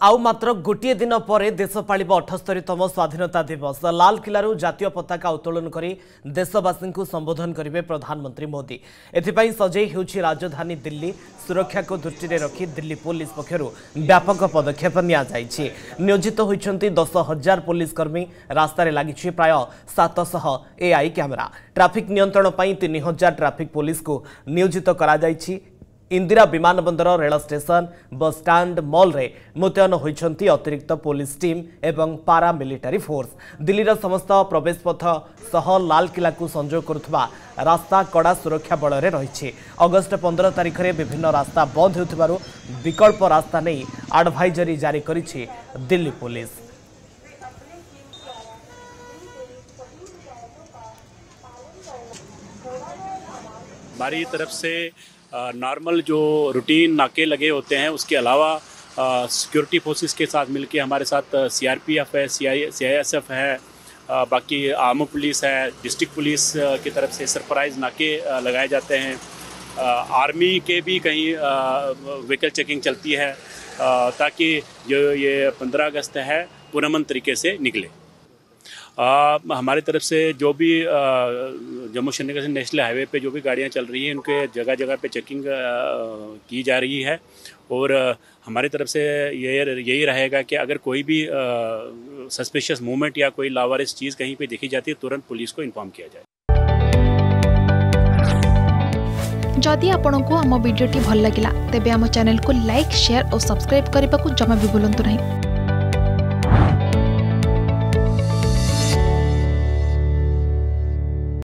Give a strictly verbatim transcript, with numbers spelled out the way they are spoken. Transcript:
आउ मात्र गोटे दिन पर देश पालिब अठस्तरीतम स्वाधीनता दिवस। लाल किलारू जातीय पताका उत्तोलन करी देशवासी को संबोधन करेंगे प्रधानमंत्री मोदी। एथिपाई सजई होउछि राजधानी दिल्ली। सुरक्षा को दृष्टि में रखी दिल्ली पुलिस पक्षरु व्यापक पदक्षेप निया जायछि। नियोजित होइछन्ति दस हजार पुलिसकर्मी। रास्तार लगी प्राय सात सौ एआई कैमेरा। ट्राफिक नियंत्रण पर तीन हजार ट्राफिक पुलिस को नियोजित करा जायछि। इंदिरा विमानबंदर, rail station, bus stand, mall रे मुतयन होइछन्ति अतिरिक्त पुलिस टीम एवं पारा मिलिटारी फोर्स। दिल्लीर समस्त प्रवेश पथ सह लाल किला को संजोग करुवा रास्ता कड़ा सुरक्षा बल रे रहिछि। अगस्त पंद्रह तारिख रे विभिन्न रास्ता बंद होतिबारु विकल्प रास्ता नहीं एडवाइजरी जारी करिछि दिल्ली पुलिस। हमारी तरफ से नॉर्मल जो रूटीन नाके लगे होते हैं उसके अलावा सिक्योरिटी फोर्सेस के साथ मिलके हमारे साथ सीआरपीएफ है, सीआईएसएफ है, आ, बाकी आर्म पुलिस है, डिस्ट्रिक्ट पुलिस की तरफ से सरप्राइज नाके लगाए जाते हैं। आ, आर्मी के भी कहीं व्हीकल चेकिंग चलती है आ, ताकि जो ये पंद्रह अगस्त है पुरअमन तरीके से निकले। आ, हमारी तरफ से जो भी जम्मू श्रीनगर से नेशनल हाईवे पे जो भी गाड़ियां चल रही हैं उनके जगह जगह पे चेकिंग की जा रही है। और आ, हमारी तरफ से ये यही रहेगा कि अगर कोई भी सस्पिशियस मूवमेंट या कोई लावारिस चीज़ कहीं पे देखी जाती है तुरंत पुलिस को इन्फॉर्म किया जाए। जदि आपंक आम भिडी भल लगा तेब आम चैनल को लाइक, शेयर और सब्सक्राइब करने को जमा भी भूलु नहीं।